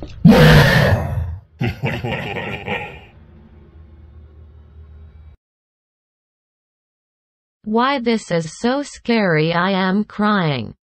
Why this is so scary, I am crying.